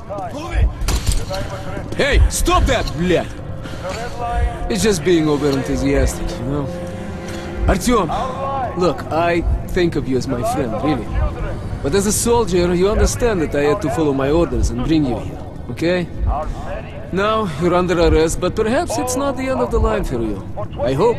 Hey, stop that, блядь! It's just being over-enthusiastic, you know? Artyom, look, I think of you as my friend, really. But as a soldier, you understand that I had to follow my orders and bring you here, okay? Now, you're under arrest, but perhaps it's not the end of the line for you. I hope.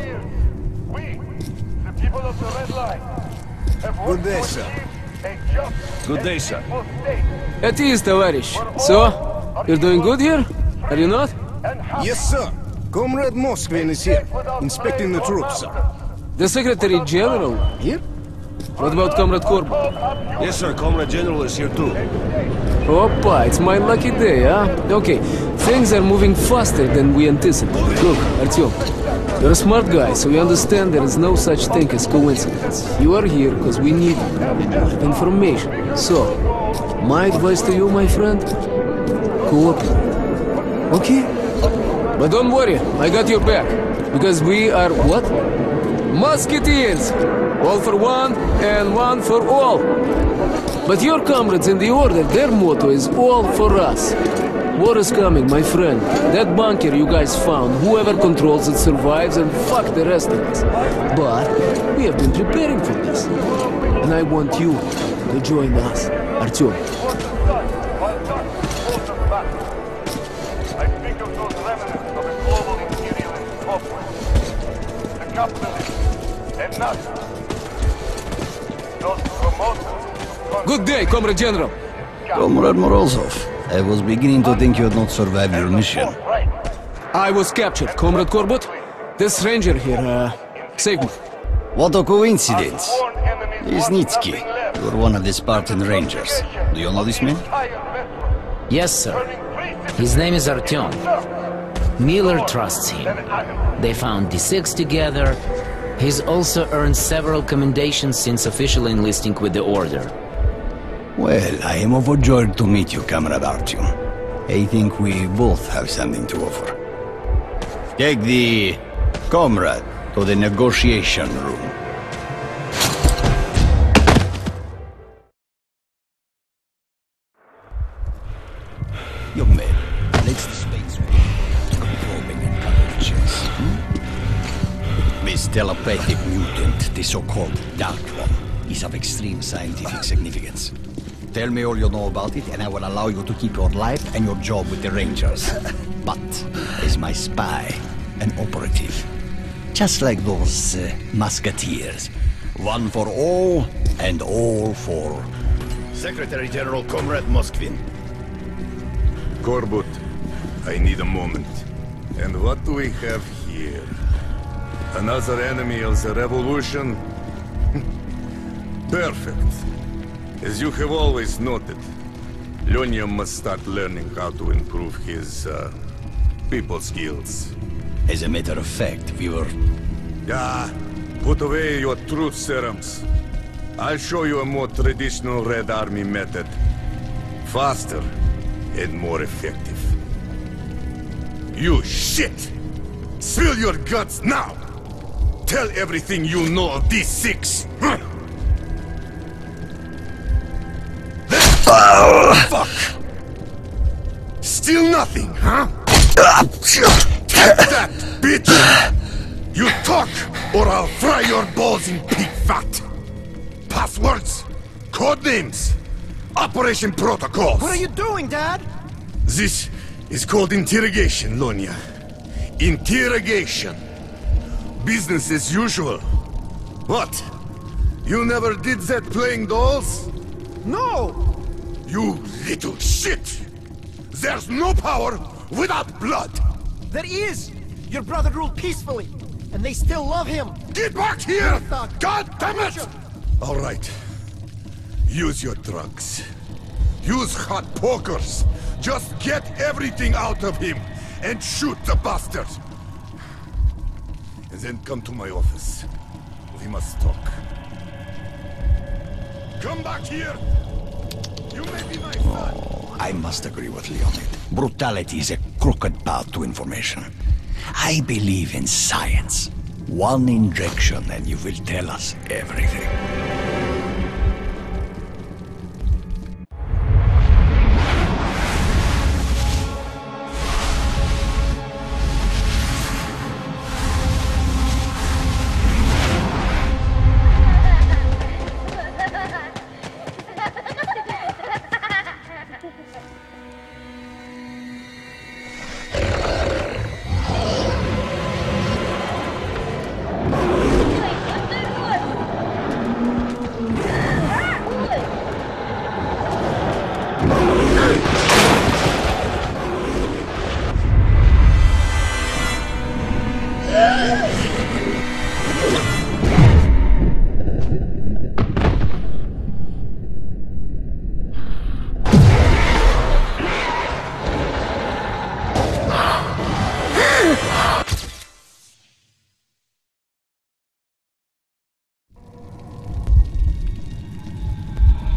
Good day, sir. Good day, sir. At ease, товарищ. So, you're doing good here? Are you not? Yes, sir. Comrade Moskvin is here, inspecting the troops, sir. The Secretary General here? What about Comrade Korbut? Yes, sir. Comrade General is here too. Oppa, it's my lucky day, huh? Okay, things are moving faster than we anticipated. Look, Artyom, you're a smart guy, so you understand there is no such thing as coincidence. You are here because we need information. So, my advice to you, my friend, cooperate. Okay? But don't worry, I got your back. Because we are what? Musketeers! All for one, and one for all. But your comrades in the Order, their motto is all for us. War is coming, my friend. That bunker you guys found, whoever controls it survives, and fuck the rest of us. But we have been preparing for this. And I want you to join us, Artyom. I think of those remnants of a global imperialist software. The capitalists and not those promoters. Good day, Comrade General. Comrade Morozov, I was beginning to think you had not survived your mission. I was captured, Comrade Korbut. This ranger here, saved me. What a coincidence. Isnitsky, you're one of the Spartan Rangers. Do you know this man? Yes, sir. His name is Artyom. Miller trusts him. They found D6 together. He's also earned several commendations since official enlisting with the Order. Well, I am overjoyed to meet you, Comrade Artyom. I think we both have something to offer. Take the comrade to the negotiation room. Young man, let's space controlling and cutting chess. This telepathic mutant, the so-called Dark One, is of extreme scientific significance. Tell me all you know about it, and I will allow you to keep your life and your job with the Rangers. But as my spy, an operative, just like those musketeers, one for all and all for... Secretary General Comrade Moskvin. Korbut, I need a moment. And what do we have here? Another enemy of the revolution? Perfect. As you have always noted, Lyonya must start learning how to improve his, people skills. As a matter of fact, we were... Ah, put away your truth serums. I'll show you a more traditional Red Army method. Faster and more effective. You shit! Spill your guts now! Tell everything you know of these six! Fuck! Still nothing, huh? Take that, bitch! You talk, or I'll fry your balls in pig fat! Passwords, codenames, operation protocols. What are you doing, Dad? This is called interrogation, Lyonya. Interrogation. Business as usual. What? You never did that playing dolls? No! You little shit! There's no power without blood! There is! Your brother ruled peacefully, and they still love him! Get back here! Thug. God damn it! All right. Use your drugs. Use hot pokers. Just get everything out of him and shoot the bastard. And then come to my office. We must talk. Come back here! You may be my son. Oh, I must agree with Leonid. Brutality is a crooked path to information. I believe in science. One injection and you will tell us everything.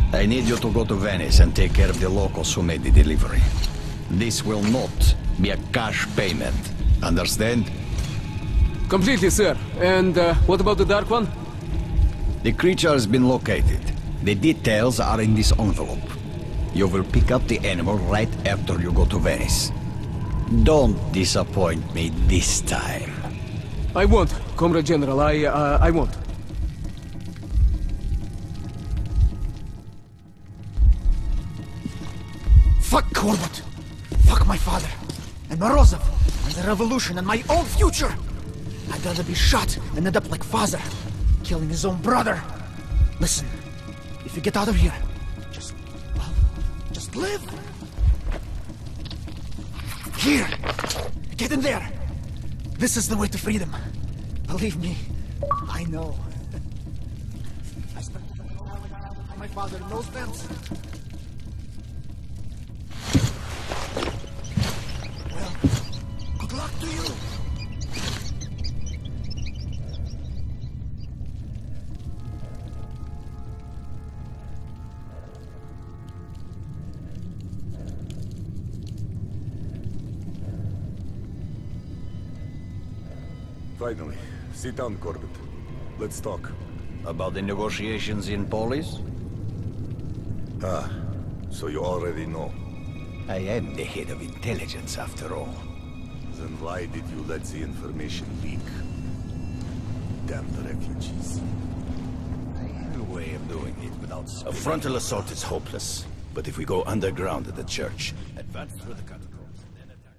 I need you to go to Venice and take care of the locals who made the delivery. This will not be a cash payment. Understand? Completely, sir. And what about the Dark One? The creature has been located. The details are in this envelope. You will pick up the animal right after you go to Venice. Don't disappoint me this time. I won't, Comrade General. I won't. Fuck Korbut! Fuck my father! And Morozov! And the revolution and my own future! I'd rather be shot and end up like Father, killing his own brother. Listen, if you get out of here, just live. Here, get in there. This is the way to freedom. Believe me, I know. I spent my father in those vents. Well, good luck to you. Finally. Sit down, Corbett. Let's talk. About the negotiations in Polis? Ah, so you already know. I am the head of intelligence, after all. Then why did you let the information leak? Damn the refugees. I have a way of doing it without... A frontal assault is hopeless. But if we go underground at the church, advance through the catacombs, and then attack...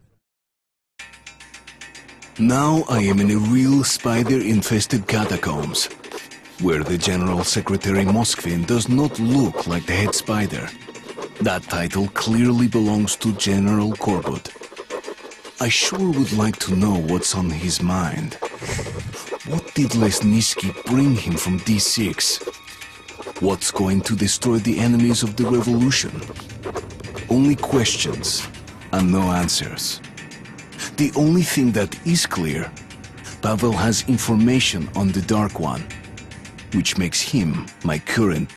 Now I am in a real spider-infested catacombs, where the General Secretary Moskvin does not look like the head spider. That title clearly belongs to General Korbut. I sure would like to know what's on his mind. What did Lesnitsky bring him from D6? What's going to destroy the enemies of the revolution? Only questions and no answers. The only thing that is clear, Pavel has information on the Dark One, which makes him my current